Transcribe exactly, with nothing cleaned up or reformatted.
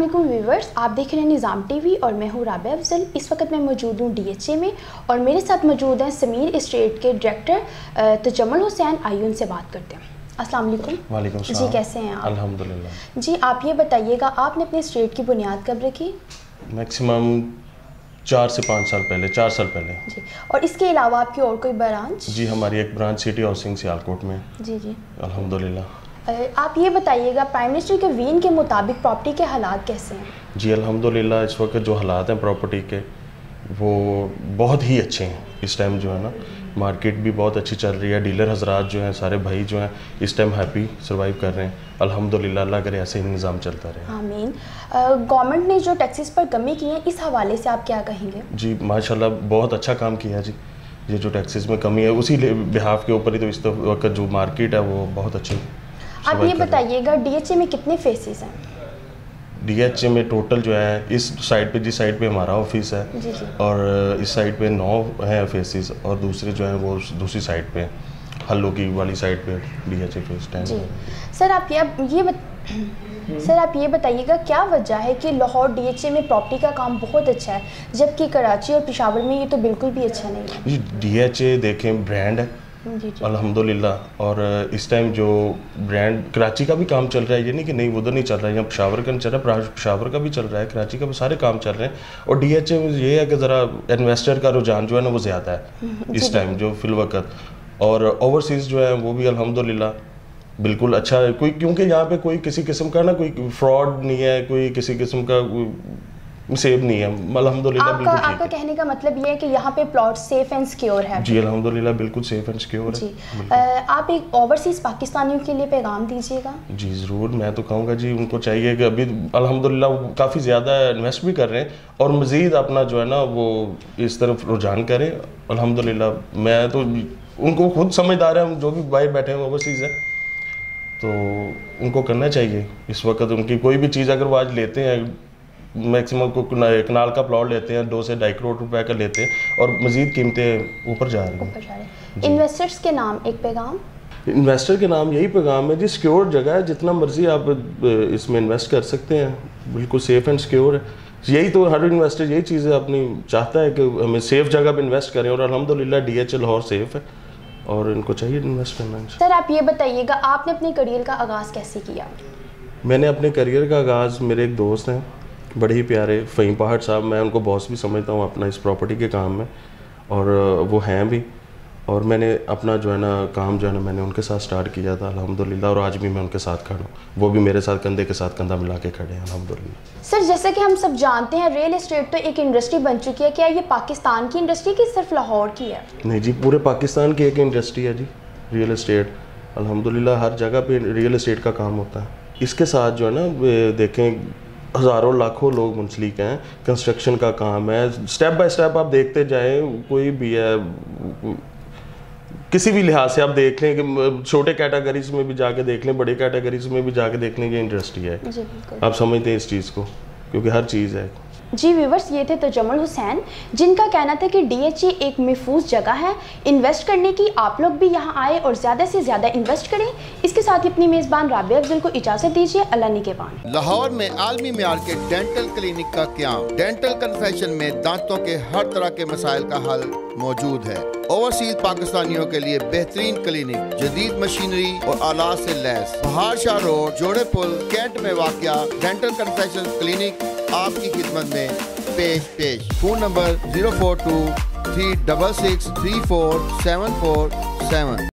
वालेकुम व्यूवर्स, आप देख रहे हैं निज़ाम टीवी और मैं हूँ राबिया अफजल। इस वक्त मैं मौजूद हूँ डीएचए में और मेरे साथ मौजूद हैं समीर एस्टेट के डायरेक्टर तजम्मुल हुसैन। आइए उनसे बात करते हैं। अस्सलाम वालेकुम। वालेकुम जी, कैसे हैं आप? अल्हम्दुलिल्लाह। जी, आप ये बताइएगा आपने अपने एस्टेट की बुनियाद कब रखी? मैक्सिमम चार से पाँच साल पहले, चार साल पहले। जी, और इसके अलावा आपकी और कोई ब्रांच? जी, हमारी एक ब्रांच सिटी हाउसिंग सियालकोट में। जी जी, अल्हम्दुलिल्लाह। आप ये बताइएगा प्राइम मिनिस्टर के वीन के मुताबिक प्रॉपर्टी के हालात कैसे हैं? जी अल्हम्दुलिल्लाह, इस वक्त जो हालात हैं प्रॉपर्टी के वो बहुत ही अच्छे हैं। इस टाइम जो है ना मार्केट भी बहुत अच्छी चल रही है। डीलर हजरात जो हैं, सारे भाई जो हैं इस टाइम हैप्पी सर्वाइव कर रहे हैं। अल्हम्दुलिल्लाह, अल्लाह करे ऐसे ही निज़ाम चलता रहे। आमीन। गवर्नमेंट ने जो टैक्सेस पर कमी की है, इस हवाले से आप क्या कहेंगे? जी माशाल्लाह, बहुत अच्छा काम किया जी। ये जो टैक्सेस में कमी है उसी बिहाफ के ऊपर ही तो इस वक्त जो मार्केट है वो बहुत अच्छी। आप ये बताइएगा डीएचए में कितने फेसेस हैं? डीएचए में टोटल जो है इस साइड पे, जिस साइड पे हमारा ऑफिस है जी जी, और इस साइड पे नौ हैं फेसेस और दूसरे जो हैं वो दूसरी साइड पे, हल्लो की वाली साइड पे डीएचए फेस टेन। जी सर, आप ये ये बत... सर आप ये बताइएगा क्या वजह है कि लाहौर डीएचए में प्रॉपर्टी का काम बहुत अच्छा है जबकि कराची और पेशावर में ये तो बिल्कुल भी अच्छा नहीं है? जी डीएचए देखें ब्रांड है अल्हम्दुलिल्लाह, और इस टाइम जो ब्रांड कराची का भी काम चल रहा है, ये नहीं कि नहीं उधर नहीं चल रहा है, यहाँ पेशावर का नहीं चल रहा है, पेशावर का भी चल रहा है, कराची का भी, सारे काम चल रहे हैं। और डीएचए में ये है कि ज़रा इन्वेस्टर का रुझान जो है ना वो ज़्यादा है इस टाइम जो फिलवक़्त, और ओवरसीज़ जो है वो भी अल्हम्दुलिल्लाह बिल्कुल अच्छा है। कोई क्योंकि यहाँ पे कोई किसी किस्म का ना कोई फ्रॉड नहीं है, कोई किसी किस्म का सेव नहीं है अल्हम्दुलिल्लाह। आपका आपका कहने का मतलब ये है कि यहाँ पे प्लॉट सेफ एंड सिक्योर है? जी अल्हम्दुलिल्लाह, बिल्कुल सेफ एंड सिक्योर है। जी, आप एक ओवरसीज़ पाकिस्तानियों के लिए पैगाम दीजिएगा। जी ज़रूर, मैं तो कहूँगा जी उनको चाहिए कि अभी अल्हम्दुलिल्लाह काफ़ी ज़्यादा इन्वेस्ट भी कर रहे हैं और मज़ीद अपना जो है ना वो इस तरफ रुझान करें। अल्हम्दुलिल्लाह मैं तो उनको खुद समझदार है, जो भी बाहर बैठे हैं ओवरसीज़ है तो उनको करना चाहिए। इस वक्त उनकी कोई भी चीज़ अगर वो आज लेते हैं, मैक्सिमम को कनाल का प्लॉट लेते हैं, दो से ढाई करोड़ रुपए का लेते हैं और मज़ीद कीमतें ऊपर जा रही हैं। इन्वेस्टर्स के नाम एक पैगाम? इन्वेस्टर के नाम यही पैगाम है जी, सिक्योर जगह है, जितना मर्जी आप इसमें इन्वेस्ट कर सकते हैं, बिल्कुल सेफ एंड सिक्योर है। यही तो हर इन्वेस्टर यही चीज़ें अपनी चाहता है कि हमें सेफ जगह पर इन्वेस्ट करें और अल्हम्दुलिल्लाह डीएचए लाहौर सेफ है और इनको चाहिए इन्वेस्ट करना। सर आप ये बताइएगा आपने अपने करियर का आगाज़ कैसे किया? मैंने अपने करियर का आगाज़, मेरे एक दोस्त हैं बड़े ही प्यारे फ़हीम पहाड़ साहब, मैं उनको बॉस भी समझता हूँ अपना इस प्रॉपर्टी के काम में और वो हैं भी, और मैंने अपना जो है ना काम जो है ना मैंने उनके साथ स्टार्ट किया था अल्हम्दुलिल्लाह, और आज भी मैं उनके साथ खड़ा हूँ, वो भी मेरे साथ कंधे के साथ कंधा मिला के खड़े हैं अल्हम्दुलिल्लाह। सर जैसे कि हम सब जानते हैं रियल एस्टेट तो एक इंडस्ट्री बन चुकी है, क्या ये पाकिस्तान की इंडस्ट्री की सिर्फ लाहौर की है? नहीं जी, पूरे पाकिस्तान की एक इंडस्ट्री है जी रियल एस्टेट। अल्हम्दुलिल्लाह हर जगह पर रियल एस्टेट का काम होता है। इसके साथ जो है ना देखें हज़ारों लाखों लोग मुंसलिक हैं, कंस्ट्रक्शन का काम है, स्टेप बाय स्टेप आप देखते जाएं, कोई भी है किसी भी लिहाज से आप देख लें कि छोटे कैटेगरीज में भी जाके देख लें, बड़े कैटेगरीज में भी जाके देख लें, ये इंडस्ट्री है। आप समझते हैं इस चीज़ को, क्योंकि हर चीज़ है। जी व्यूवर्स, ये थे तजम्मुल हुसैन जिनका कहना था कि डीएचए एक महफूज जगह है इन्वेस्ट करने की। आप लोग भी यहाँ आए और ज़्यादा से ज़्यादा इन्वेस्ट करें। इसके साथ ही अपनी मेज़बान राबिया अफजल को इजाज़त दीजिए। अल्लाह निगहबान। लाहौर में आलमी मेयार के डेंटल क्लिनिक का क़याम। डेंटल कन्फेक्शन में दांतों के हर तरह के मसाइल का हल मौजूद है। ओवरसीज पाकिस्तानियों के लिए बेहतरीन क्लिनिक, जदीद मशीनरी और आलात से लैस। बहार शाह रोड, जोड़े पुल, कैंट में वाक़या डेंटल कन्फेक्शन क्लिनिक आपकी खिदमत में पेश पेश phone number zero four two three double six three four seven four seven.